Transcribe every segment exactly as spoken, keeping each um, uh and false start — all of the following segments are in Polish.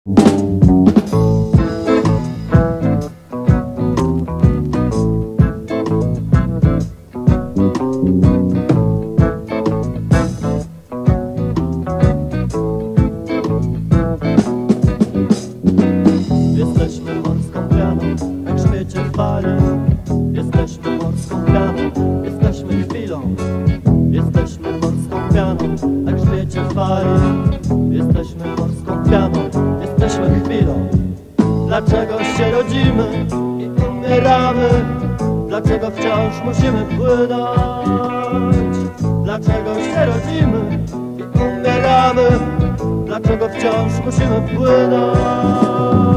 Jesteśmy morską pianą, jak świecie fali. Jesteśmy morską pianą, jesteśmy chwilą. Jesteśmy morską pianą, jak świecie fali. Jesteśmy morską pianą, jesteśmy chwilą. Dlaczego się rodzimy i umieramy? Dlaczego wciąż musimy płynąć? Dlaczego się rodzimy i umieramy? Dlaczego wciąż musimy płynąć?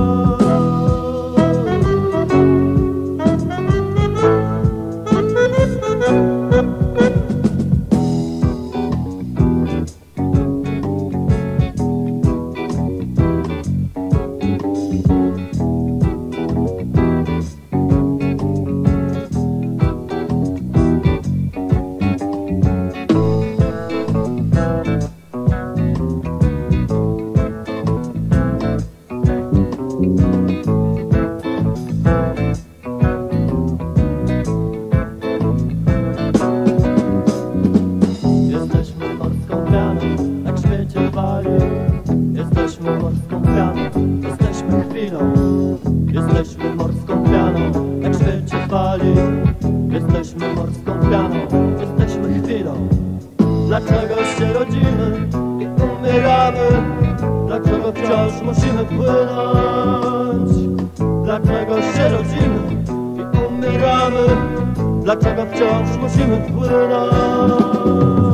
Jesteśmy morską pianą, jesteśmy chwilą. Jesteśmy morską pianą, jak świecie fali. Jesteśmy morską pianą, jesteśmy chwilą. Dlaczego się rodzimy i umieramy? Dlaczego wciąż musimy płynąć? Dlaczego się rodzimy i umieramy? Dlaczego wciąż musimy płynąć?